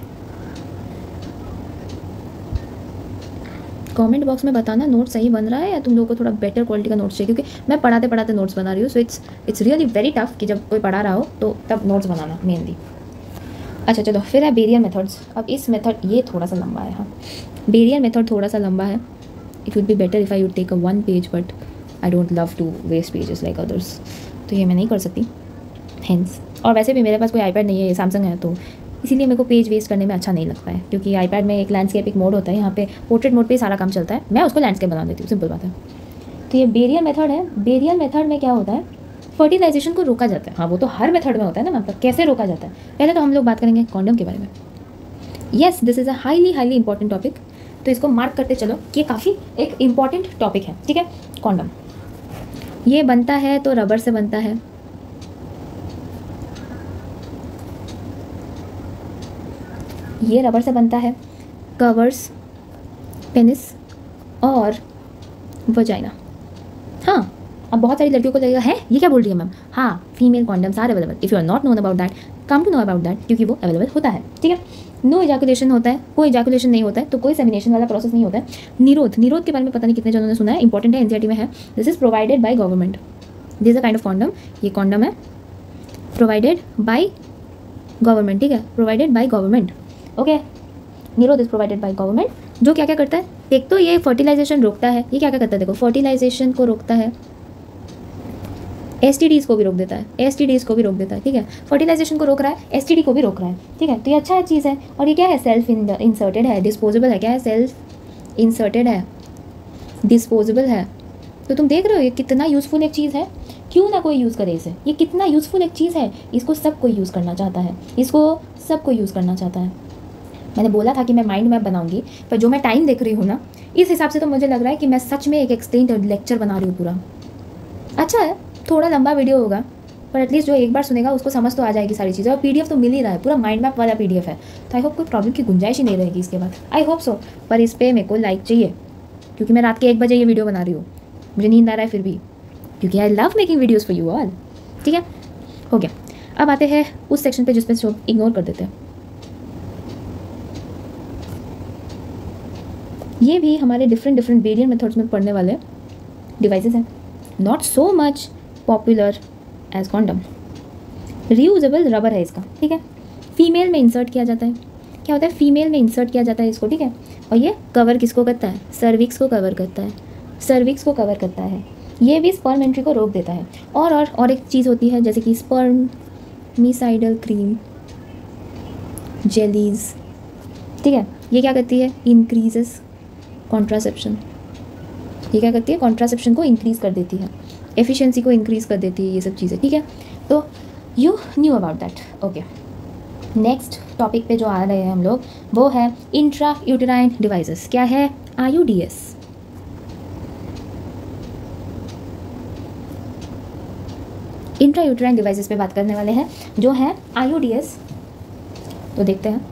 कमेंट बॉक्स में बताना नोट सही बन रहा है या तुम लोगों को थोड़ा बेटर क्वालिटी का नोट्स चाहिए, क्योंकि मैं पढ़ाते पढ़ाते नोट्स बना रही हूँ, so it's really very tough कि जब कोई पढ़ा रहा हो तो तब नोट्स बनाना मेनली। अच्छा चलो, फिर है बेरियर मेथड्स। अब इस मेथड ये थोड़ा सा लंबा है, हाँ बेरियर मेथड थोड़ा सा लंबा है। It would be better if I would take a 1 page, but I don't love to waste pages like others, तो ये मैं नहीं कर सकती हेंस। और वैसे भी मेरे पास कोई आईपैड नहीं है, ये सैमसंग है, तो इसीलिए मेरे को पेज वेस्ट करने में अच्छा नहीं लगता है, क्योंकि आईपैड में एक लैंडस्केपिंग मोड होता है, यहाँ पे पोर्ट्रेट मोड पे सारा काम चलता है, मैं उसको लैंडस्केप बना देती हूँ, सिंपल बात है। तो ये बेरियर मेथड है। बेरियर मेथड में क्या होता है, फर्टिलाइजेशन को रोका जाता है। हाँ वो तो हर मेथड में होता है ना, मतलब कैसे रोका जाता है। पहले तो हम लोग बात करेंगे कॉन्डम के बारे में। Yes, this is a highly important topic, तो इसको मार्क करते चलो, ये काफ़ी एक इम्पॉर्टेंट टॉपिक है। ठीक है, कॉन्डम ये बनता है तो रबर से बनता है, ये रबर से बनता है, कवर्स पेनिस और वजाइना। हाँ, अब बहुत सारी लड़कियों को लगेगा है ये क्या बोल रही है मैम। हाँ, female condoms are available, if you are not known about that come to know about that, क्योंकि वो अवेलेबल होता है। ठीक है, नो इजैकुलेशन होता है, कोई इजैकुलेशन नहीं होता है, तो कोई सेमिनेशन वाला प्रोसेस नहीं होता है। निरोध के बारे में पता नहीं कितने जनों ने सुना है, इंपॉर्टेंट है, एनसीईआरटी में है। This is provided by government, this is a kind of condom, ये कॉन्डम है प्रोवाइडेड बाय गवर्नमेंट। ठीक है, provided by government. Okay, Nirodh is provided by government, जो क्या क्या करता है, एक तो ये फर्टिलाइजेशन रोकता है। ये क्या क्या करता है, देखो फर्टिलाइजेशन को रोकता है, एसटीडीज़ को भी रोक देता है, एसटीडीज़ को भी रोक देता है। ठीक है, फर्टिलाइजेशन को रोक रहा है, एसटीडी को भी रोक रहा है। ठीक है, तो ये अच्छा चीज़ है। और ये क्या है, सेल्फ इंसर्टेड है, डिस्पोजेबल है। क्या है, सेल्फ इंसर्टेड है, डिस्पोजेबल है। तो तुम देख रहे हो ये कितना यूज़फुल एक चीज़ है, क्यों ना कोई यूज़ करे इसे। ये कितना यूज़फुल एक चीज़ है, इसको सब कोई यूज़ करना चाहता है, इसको सब कोई यूज़ करना चाहता है। मैंने बोला था कि मैं माइंड मैप बनाऊंगी, पर जो मैं टाइम देख रही हूँ ना, इस हिसाब से तो मुझे लग रहा है कि मैं सच में एक एक्सटेंड लेक्चर बना रही हूँ पूरा। अच्छा है, थोड़ा लंबा वीडियो होगा, पर एटलीस्ट जो एक बार सुनेगा उसको समझ तो आ जाएगी सारी चीज़ें। और पीडीएफ तो मिल ही रहा है, पूरा माइंड मैप वाला पीडीएफ है, तो आई होप कोई प्रॉब्लम की गुंजाइश ही नहीं रहेगी इसके बाद, आई होप सो। पर इस पर मेरे को लाइक चाहिए, क्योंकि मैं रात के 1 बजे ये वीडियो बना रही हूँ, मुझे नींद आ रहा है फिर भी, क्योंकि I love making videos for you all. ठीक है, हो गया। अब आते हैं उस सेक्शन पे जिसमें सब इग्नोर कर देते हैं। ये भी हमारे डिफरेंट वेरिएंट मेथड्स में पढ़ने वाले डिवाइसेस हैं, not so much popular as condom. Reusable rubber है इसका। ठीक है, फीमेल में इंसर्ट किया जाता है। क्या होता है, फीमेल में इंसर्ट किया जाता है इसको। ठीक है, और ये कवर किसको करता है, सर्विक्स को कवर करता है, सर्विक्स को कवर करता है। ये भी स्पर्म एंट्री को रोक देता है। और एक चीज़ होती है जैसे कि स्पर्मिसाइडल क्रीम, जेलीज। ठीक है, ये क्या करती है, इंक्रीजेस कॉन्ट्रासेप्शन। ये क्या करती है, कॉन्ट्रासेप्शन को इंक्रीज़ कर देती है, एफिशिएंसी को इंक्रीज़ कर देती है, ये सब चीज़ें। ठीक है, तो you knew about that. Okay, next topic पे जो आ रहे हैं हम लोग, वो है इंट्रा यूटेराइन डिवाइसेस। क्या है, IUDs। इंट्रा यूटेराइन डिवाइसेस पे बात करने वाले हैं, जो है IUDs। तो देखते हैं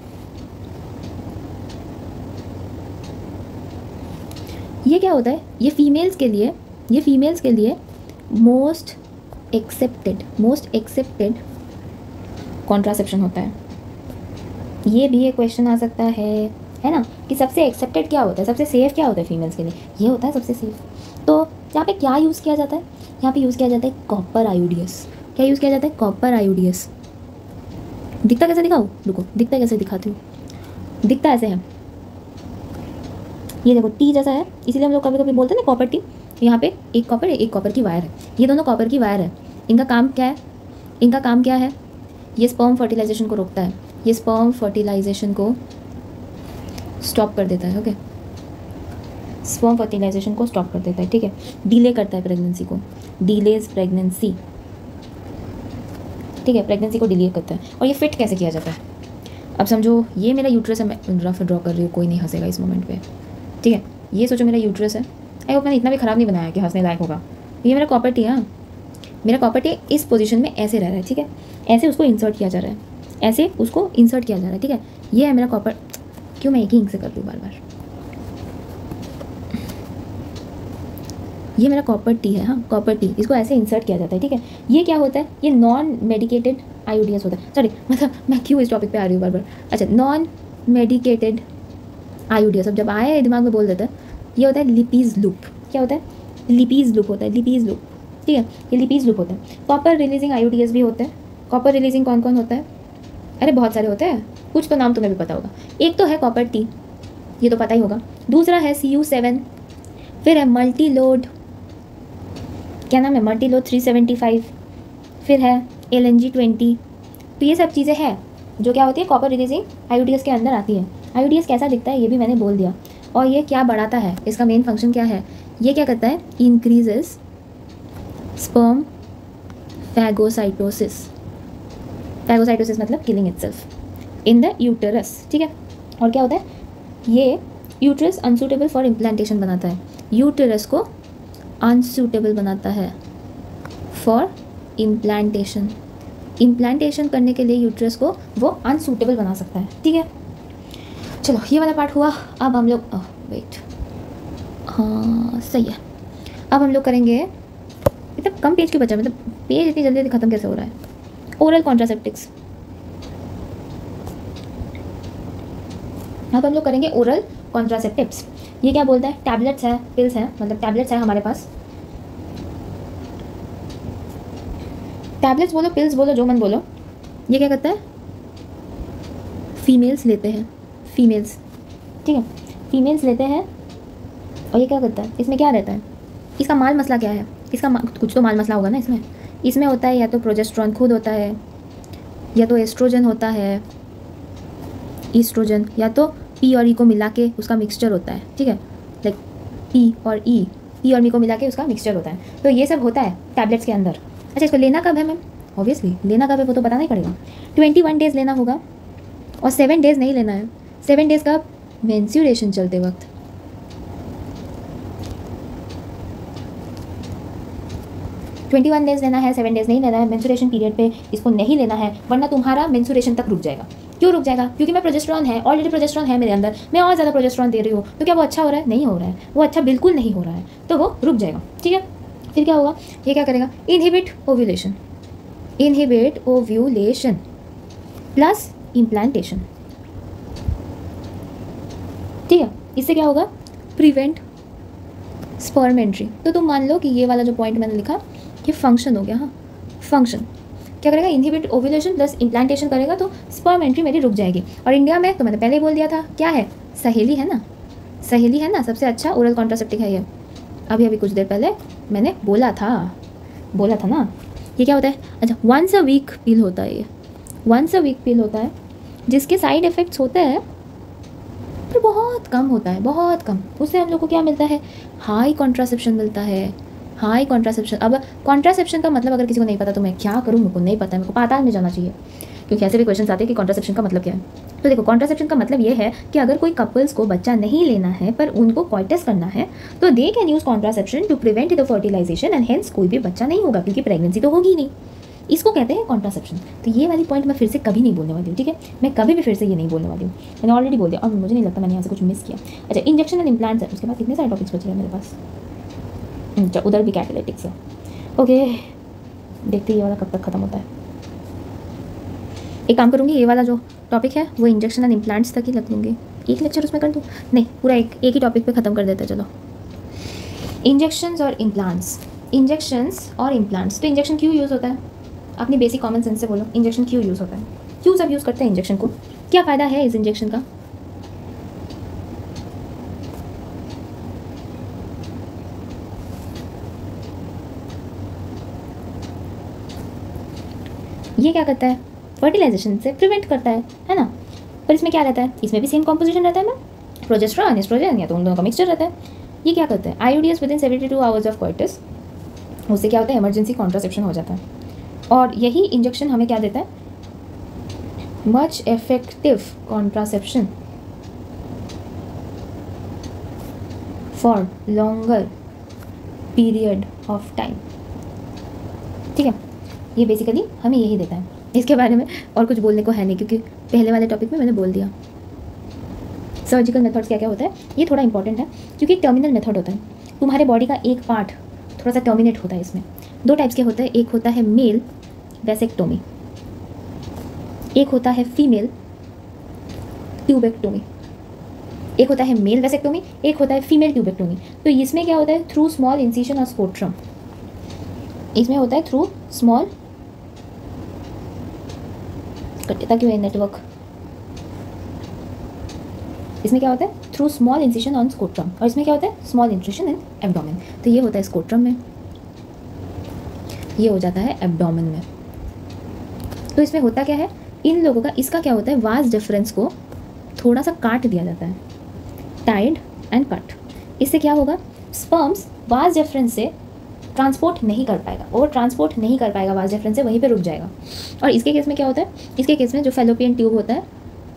ये क्या होता है। ये फीमेल्स के लिए मोस्ट एक्सेप्टेड कॉन्ट्रासेप्शन होता है। ये भी एक क्वेश्चन आ सकता है ना, कि सबसे एक्सेप्टेड क्या होता है, सबसे सेफ क्या होता है फीमेल्स के लिए, ये होता है सबसे सेफ। तो यहाँ पे क्या यूज़ किया जाता है, यहाँ पे यूज़ किया जाता है कॉपर IUDs। क्या यूज़ किया जाता है, कॉपर IUDs। दिखता कैसे दिखाऊँ, रुको, दिखता कैसे दिखाती हूँ। दिखता ऐसे है, ये देखो टी जैसा है, इसीलिए हम लोग कभी कभी बोलते हैं ना कॉपर टी। यहाँ पे एक कॉपर की वायर है, ये दोनों कॉपर की वायर है। इनका काम क्या है, ये स्पर्म फर्टिलाइजेशन को रोकता है, ये स्पर्म फर्टिलाइजेशन को स्टॉप कर देता है। ओके, स्पर्म फर्टिलाइजेशन को स्टॉप कर देता है, ठीक है। डिले करता है प्रेगनेंसी को, डिलेज प्रेगनेंसी, ठीक है, प्रेगनेंसी को डिले करता है। और ये फिट कैसे किया जाता है? अब समझो ये मेरा यूट्रस है, मैं रफ ड्रॉ कर रही हूँ, कोई नहीं हंसेगा इस मोमेंट पे, ठीक है। ये सोचो मेरा यूट्रस है, आई होप मैंने इतना भी ख़राब नहीं बनाया कि हंसने लायक होगा। ये मेरा कॉपर टी है, मेरा कॉपर टी इस पोजीशन में ऐसे रह रहा है, ठीक है। ऐसे उसको इंसर्ट किया जा रहा है, ऐसे उसको इंसर्ट किया जा रहा है, ठीक है। ये है मेरा कॉपर, क्यों मैं एक ही इंक से कर दूँ बार बार। ये मेरा कॉपर टी है, हाँ कॉपर टी, इसको ऐसे इंसर्ट किया जाता है, ठीक है। ये क्या होता है? ये नॉन मेडिकेटेड आईयूडीएस होता है। सॉरी, मतलब मैं क्यों इस टॉपिक पे आ रही हूँ बार बार। अच्छा, नॉन मेडिकेटेड आईयूडीएस, अब जब आए दिमाग में बोल देता है। ये होता है लिपीज लूप। क्या होता है? लिपीज लूप होता है, लिपीज लूप, ठीक है। ये लिपीज लूप होता है। कॉपर रिलीजिंग आईयूडीएस भी होते हैं। कॉपर रिलीजिंग कौन कौन होता है? अरे बहुत सारे होते हैं, कुछ तो नाम तुम्हें भी पता होगा। एक तो है कॉपर टी, ये तो पता ही होगा। दूसरा है CU7, फिर है मल्टी लोड, क्या नाम है, मल्टी लोड 375, फिर है LNG20। तो ये सब चीज़ें हैं जो क्या होती है, कॉपर रिलीजिंग आईयूडीएस के अंदर आती है। आईयूडीएस कैसा दिखता है ये भी मैंने बोल दिया। और ये क्या बढ़ाता है, इसका मेन फंक्शन क्या है? ये क्या करता है? Increases sperm phagocytosis. फैगोसाइटोसिस मतलब killing itself in the uterus, ठीक है। और क्या होता है? ये यूटेरस अनसूटेबल फॉर इम्प्लांटेशन बनाता है, यूटेरस को अनसूटेबल बनाता है फॉर इम्प्लांटेशन। इम्प्लांटेशन करने के लिए यूट्रस को वो अनसूटेबल बना सकता है, ठीक है। चलो ये वाला पार्ट हुआ। अब हम लोग वेट, हाँ सही है। अब हम लोग करेंगे, मतलब कम पेज क्यों बचा, मतलब पेज इतनी जल्दी ख़त्म कैसे हो रहा है? Oral contraceptives. अब हम लोग करेंगे ओरल कॉन्ट्रासेप्टिव्स। ये क्या बोलता है? टैबलेट्स है, पिल्स हैं, मतलब टैबलेट्स है हमारे पास। टैबलेट्स बोलो, पिल्स बोलो, जो मन बोलो। ये क्या करता है? फीमेल्स लेते हैं, फीमेल्स, ठीक है, फीमेल्स लेते हैं। और ये क्या करता है? इसमें क्या रहता है? इसका माल मसला क्या है? इसका कुछ तो माल मसला होगा ना इसमें। इसमें होता है या तो प्रोजेस्टेरॉन खुद होता है, या तो एस्ट्रोजन होता है, ईस्ट्रोजन, या तो पी और ई को मिला के उसका मिक्सचर होता है, ठीक है। लाइक पी और ई, पी और मी को मिला के उसका मिक्सचर होता है। तो ये सब होता है टैबलेट्स के अंदर। अच्छा, इसको लेना कब है मैम? ऑब्वियसली लेना कब है वो तो बताना ही पड़ेगा। 21 डेज़ लेना होगा, और 7 डेज़ नहीं लेना है। 7 डेज़ का मेंस्ट्रुएशन चलते वक्त। ट्वेंटी 21 डेज़ लेना है, 7 डेज़ नहीं लेना है। मेंस्ट्रुएशन पीरियड पे इसको नहीं लेना है, वरना तुम्हारा मेंस्ट्रुएशन तक रुक जाएगा। क्यों रुक जाएगा? क्योंकि मैं प्रोजेस्टेरॉन है, ऑलरेडी प्रोजेस्टेरॉन है मेरे अंदर, मैं और ज़्यादा प्रोजेस्टेरॉन दे रही हूँ। तो क्या वो अच्छा हो रहा है? नहीं हो रहा है, वो अच्छा बिल्कुल नहीं हो रहा है, तो वो रुक जाएगा, ठीक है। फिर क्या होगा? ये क्या करेगा? Inhibit ovulation, inhibit ovulation plus implantation, ठीक है। इससे क्या होगा? Prevent sperm entry. तो तुम मान लो कि ये वाला जो पॉइंट मैंने लिखा ये फंक्शन हो गया। हाँ, फंक्शन क्या करेगा? इनहिबिट ओव्यूलेशन प्लस इम्प्लांटेशन करेगा, तो स्पर्म एंट्री मेरी रुक जाएगी। और इंडिया में तो मैंने पहले ही बोल दिया था, क्या है? सहेली है ना, सहेली है ना, सबसे अच्छा ओरल कॉन्ट्रासेप्टिव है ये। अभी अभी कुछ देर पहले मैंने बोला था ना। ये क्या होता है? अच्छा, वंस अ वीक पिल होता है, ये वंस अ वीक पिल होता है, जिसके साइड इफ़ेक्ट्स होते हैं पर बहुत कम होता है, बहुत कम। उससे हम लोग को क्या मिलता है? हाई कॉन्ट्रासेप्शन मिलता है, हाई कॉन्ट्रासेप्शन। अब कॉन्ट्रासेप्शन का मतलब अगर किसी को नहीं पता तो मैं क्या करूँ? मेरे को नहीं पता है, मेरे को पाताल में जाना चाहिए, क्योंकि ऐसे भी क्वेश्चन आते हैं कि कॉन्ट्रासेप्शन का मतलब क्या है। तो देखो, कॉन्ट्रासेप्शन का मतलब ये है कि अगर कोई कपल्स को बच्चा नहीं लेना है पर उनको कॉइटस करना है, तो they can use contraception to prevent the fertilisation and hence कोई भी बच्चा नहीं होगा, क्योंकि प्रेगनेंसी तो होगी नहीं। इसको कहते हैं कॉन्ट्रासेप्शन। तो ये वाली पॉइंट मैं फिर से कभी नहीं बोलने वाली हूँ, ठीक है। मैं कभी भी फिर से ये नहीं बोलने वाली हूँ, मैंने ऑलरेडी बोल दिया, और मुझे नहीं लगता मैंने यहाँ से कुछ मिस किया। अच्छा, इंजेक्शन एंड इम्प्लांट्स है, उसके बाद कितने सारे टॉपिक्स बच रहे हैं मेरे पास। अच्छा, उधर भी कैटालिटिक्स है। ओके, देखते ये वाला कब तक खत्म होता है। एक काम करूँगी, ये वाला जो टॉपिक है वो इंजेक्शन एंड इम्प्लांट्स तक ही रख लूँगी। एक लेक्चर उसमें कर दूँ? नहीं, पूरा एक ही टॉपिक पे ख़त्म कर देते हैं। चलो, इंजेक्शंस और इम्प्लांट्स, इंजेक्शंस और इम्प्लांट्स। तो इंजेक्शन क्यों यूज़ होता है? अपनी बेसिक कॉमन सेंस से बोलो, इंजेक्शन क्यों यूज़ होता है? क्यों सब यूज़ करते हैं इंजेक्शन को? क्या फ़ायदा है इस इंजेक्शन का? ये क्या करता है? फर्टिलाइजेशन से प्रिवेंट करता है ना। पर इसमें क्या रहता है? इसमें भी सेम कॉम्पोजिशन रहता है ना, प्रोजेस्टेरॉन, एस्ट्रोजन, या तो उन दोनों का मिक्सचर रहता है। ये क्या करते हैं, IUDs within 72 hours of coitus, उससे क्या होता है, इमरजेंसी कॉन्ट्रासेप्शन हो जाता है। और यही इंजेक्शन हमें क्या देता है, much effective contraception for longer period of time. ठीक है, ये बेसिकली हमें यही देता है। इसके बारे में और कुछ बोलने को है नहीं, क्योंकि पहले वाले टॉपिक में मैंने बोल दिया। सर्जिकल मेथड्स क्या क्या होता है, ये थोड़ा इंपॉर्टेंट है, क्योंकि एक टर्मिनल मेथड होता है। तुम्हारे बॉडी का एक पार्ट थोड़ा सा टर्मिनेट होता है। इसमें दो टाइप्स के होते हैं, एक होता है मेल वैसेक्टोमी, एक होता है फीमेल ट्यूबेक्टोमी। एक होता है मेल वैसेक्टोमी, एक होता है फीमेल ट्यूबेक्टोमी। तो इसमें क्या होता है, थ्रू स्मॉल इंसिशन और स्कोट्रम। इसमें होता है थ्रू स्मॉल, ताकि वह नेटवर्क, इसमें क्या होता है, through small incision on scrotum, और इसमें क्या होता है, स्मॉल इंसिशन इन एब्डोमेन। तो ये होता है स्कोट्रम में, ये हो जाता है एब्डोमेन में। तो इसमें होता क्या है, इन लोगों का, इसका क्या होता है, वास डिफरेंस को थोड़ा सा काट दिया जाता है, टाइड एंड कट। इससे क्या होगा, स्पर्म्स वास डिफरेंस से ट्रांसपोर्ट नहीं कर पाएगा, और ट्रांसपोर्ट नहीं कर पाएगा वास डिफरेंस से, वहीं पे रुक जाएगा। और इसके केस में क्या होता है, इसके केस में जो फैलोपियन ट्यूब होता है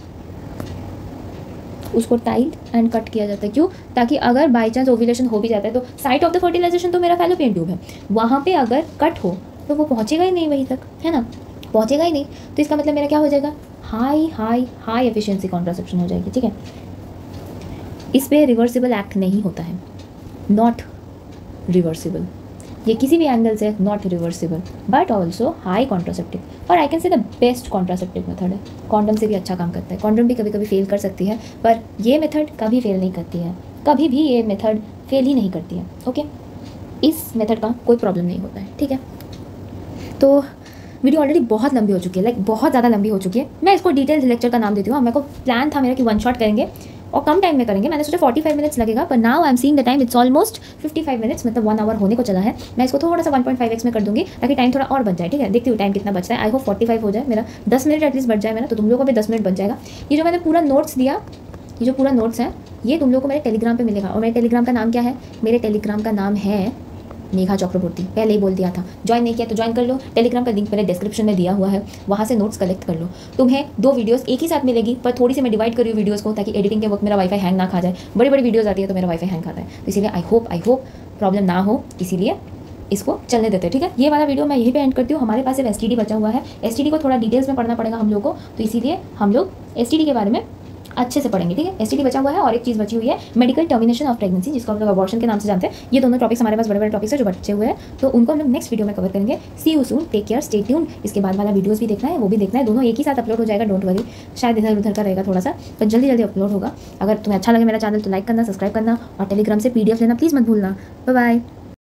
उसको टाइड एंड कट किया जाता है। क्यों, ताकि अगर बाई चांस ओव्यूलेशन हो भी जाता है तो साइट ऑफ द फर्टिलाइजेशन तो मेरा फैलोपियन ट्यूब है, वहाँ पे अगर कट हो तो वो पहुँचेगा ही नहीं वहीं तक, है ना, पहुँचेगा ही नहीं। तो इसका मतलब मेरा क्या हो जाएगा, high high high efficiency contraception हो जाएगी। ठीक है, इस पर रिवर्सिबल एक्ट नहीं होता है, नॉट रिवर्सिबल, ये किसी भी एंगल से not reversible, but also high contraceptive, और I can say the best contraceptive method है। कॉन्डम से भी अच्छा काम करता है, कॉन्डम भी कभी कभी फेल कर सकती है, पर ये मेथड कभी फेल नहीं करती है, कभी भी ये मेथड फेल ही नहीं करती है। ओके, इस मेथड का कोई प्रॉब्लम नहीं होता है। ठीक है, तो वीडियो ऑलरेडी बहुत लंबी हो चुकी है, लाइक बहुत ज़्यादा लंबी हो चुकी है। मैं इसको डिटेल्स लेक्चर का नाम देती हूँ। मेरे को प्लान था मेरा कि 1 शॉट करेंगे और कम टाइम में करेंगे, मैंने सोचा 45 मिनट्स लगेगा, पर now I am seeing the time it's almost 55 minutes, मतलब 1 आवर होने को चला है। मैं इसको थोड़ा सा 1.5x में कर दूंगी ताकि टाइम थोड़ा और बच जाए। ठीक है, देखती हूँ टाइम कितना बचता है, आई होप 45 हो जाए, मेरा 10 मिनट एटलीस्ट बच जाए मेरा, तो तुम लोगों को भी 10 मिनट बच जाएगा। ये जो मैंने पूरा नोट्स दिया, ये जो पूरा नोट्स है, ये तुम लोगों को मेरे टेलीग्राम पे मिलेगा। और मेरे टेलीग्राम का नाम क्या है, मेरे टेलीग्राम का नाम है नेहा चक्रवर्ती, पहले ही बोल दिया था। ज्वाइन नहीं किया तो ज्वाइन कर लो, टेलीग्राम का लिंक मैंने डिस्क्रिप्शन में दिया हुआ है, वहाँ से नोट्स कलेक्ट कर लो। तुम्हें 2 वीडियोस एक ही साथ मिलेगी, पर थोड़ी सी मैं डिवाइड करी हूँ वीडियोस को, ताकि एडिटिंग के वक्त मेरा वाईफाई हैंग ना खा जाए। बड़ी बड़ी वीडियोस आती है तो मेरा वाईफाई हैंग खाता है, तो इसीलिए आई होप प्रॉब्लम ना हो, इसीलिए इसको चलने देते हैं। ठीक है, ये वाला वीडियो मैं यहीं पे एंड करती हूँ। हमारे पास सिर्फ STD बचा हुआ है, STD को थोड़ा डिटेल्स में पढ़ना पड़ेगा हम लोग को, तो इसीलिए हम लोग STD के बारे में अच्छे से पढ़ेंगे। ठीक है, STD बचा हुआ है, और एक चीज़ बची हुई है, मेडिकल टर्मिनेशन ऑफ प्रेगनेंसी, जिसको हम लोग अबॉर्शन के नाम से जानते हैं। ये दोनों टॉपिक्स हमारे पास बड़े बड़े टॉपिक्स हैं जो बचे हुए हैं, तो उनको हम लोग नेक्स्ट वीडियो में कवर करेंगे। See you soon, take care, stay tuned. इसके बाद वाला वीडियोस भी देखना है, वो भी देखना है, दोनों एक ही साथ अपलोड हो जाएगा, डोंट वरी। शायद इधर उधर का रहेगा थोड़ा सा, पर जल्दी जल्दी अपलोड होगा। अगर तुम्हें अच्छा लगे मेरा चैनल तो लाइक करना, सब्सक्राइब करना, और टेलीग्राम से PDF लेना प्लीज़ मत भूलना। Bye bye.